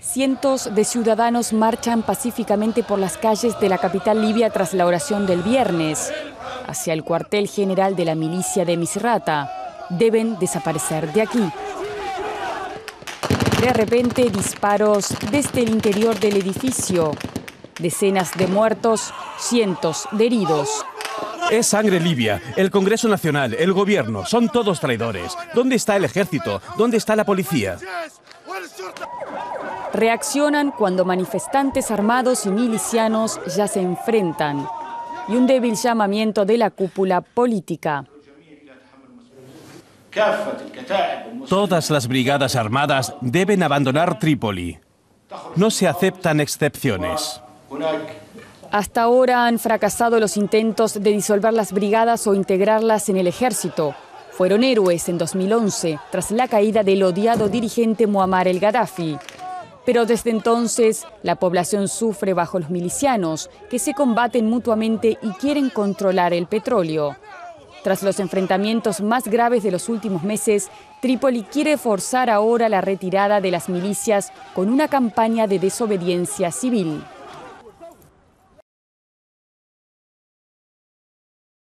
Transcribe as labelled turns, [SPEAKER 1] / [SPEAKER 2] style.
[SPEAKER 1] Cientos de ciudadanos marchan pacíficamente por las calles de la capital libia tras la oración del viernes. Hacia el cuartel general de la milicia de Misrata. Deben desaparecer de aquí. De repente, disparos desde el interior del edificio. Decenas de muertos, cientos de heridos.
[SPEAKER 2] Es sangre libia. El Congreso Nacional, el gobierno, son todos traidores. ¿Dónde está el ejército? ¿Dónde está la policía?
[SPEAKER 1] Reaccionan cuando manifestantes armados y milicianos ya se enfrentan. Y un débil llamamiento de la cúpula política.
[SPEAKER 2] Todas las brigadas armadas deben abandonar Trípoli. No se aceptan excepciones.
[SPEAKER 1] Hasta ahora han fracasado los intentos de disolver las brigadas o integrarlas en el ejército. Fueron héroes en 2011, tras la caída del odiado dirigente Muammar el-Gaddafi. Pero desde entonces, la población sufre bajo los milicianos, que se combaten mutuamente y quieren controlar el petróleo. Tras los enfrentamientos más graves de los últimos meses, Trípoli quiere forzar ahora la retirada de las milicias con una campaña de desobediencia civil.